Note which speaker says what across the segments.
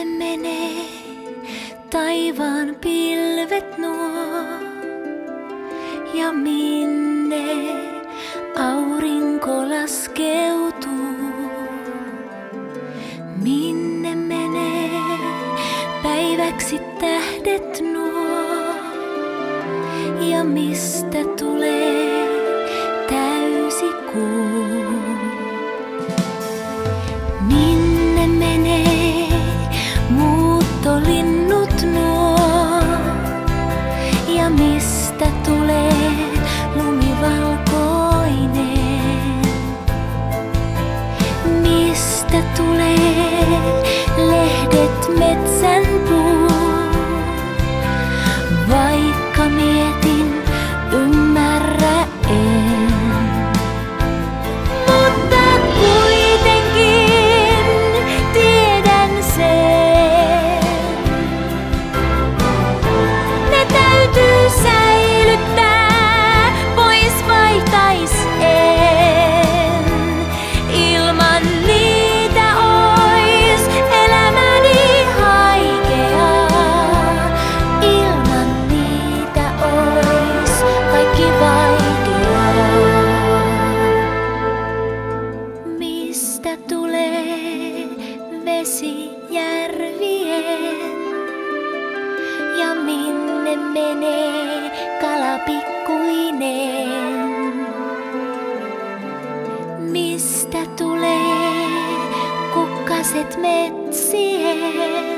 Speaker 1: Minne menee taivaan pilvet nuo ja minne aurinko laskeutuu? Minne menee päiväksi tähdet nuo ja mistä tulee täysi kuu? Minne menee muuttolinnut nuo ja mistä tulee lumivalkoinen? Mistä tulee lehdet metsän puu? Vaikka mietin, ymmärrä en. Mutta kuitenkin tiedän sen. Ne täytyy säilyttää, pois vaihtais en. Ilman niitä ois elämäni haikeaa. Ilman niitä ois kaikki vaikeaa. Mistä tulee vesi järvien ja minne menee kala pikkuinen? Mistä tulee kukkaset metsien?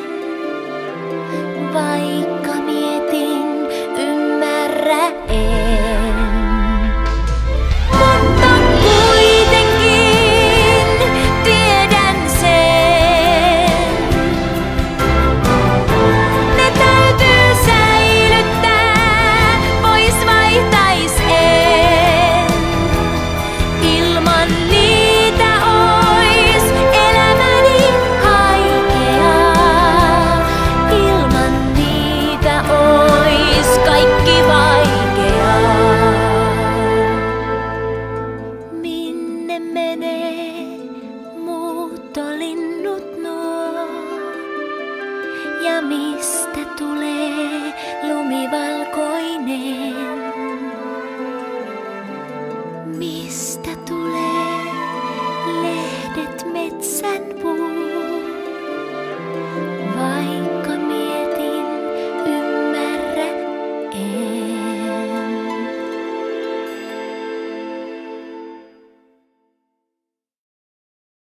Speaker 1: Vaikka mietin, ymmärrä en. Mutta kuitenkin tiedän sen. Ne täytyy säilyttää, pois vaihtais en. Ilman niitä ois elämäni haikeaa. Ilman niitä ois kaikki vaikeaa. Minne menee muuttolinnut nuo ja mistä tulee lumivalkoinen?